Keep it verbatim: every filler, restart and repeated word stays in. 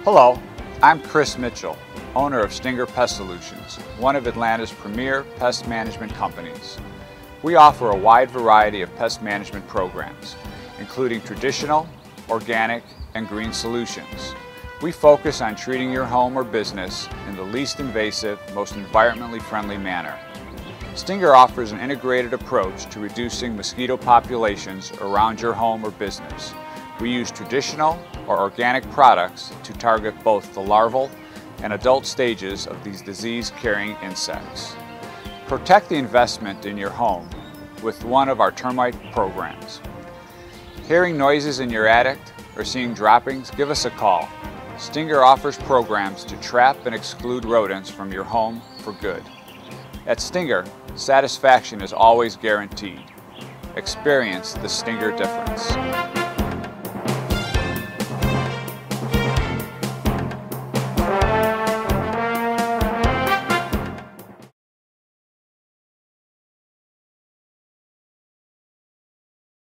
Hello, I'm Chris Mitchell, owner of Stinger Pest Solutions, one of Atlanta's premier pest management companies. We offer a wide variety of pest management programs, including traditional, organic, and green solutions. We focus on treating your home or business in the least invasive, most environmentally friendly manner. Stinger offers an integrated approach to reducing mosquito populations around your home or business. We use traditional or organic products to target both the larval and adult stages of these disease-carrying insects. Protect the investment in your home with one of our termite programs. Hearing noises in your attic or seeing droppings? Give us a call. Stinger offers programs to trap and exclude rodents from your home for good. At Stinger, satisfaction is always guaranteed. Experience the Stinger difference.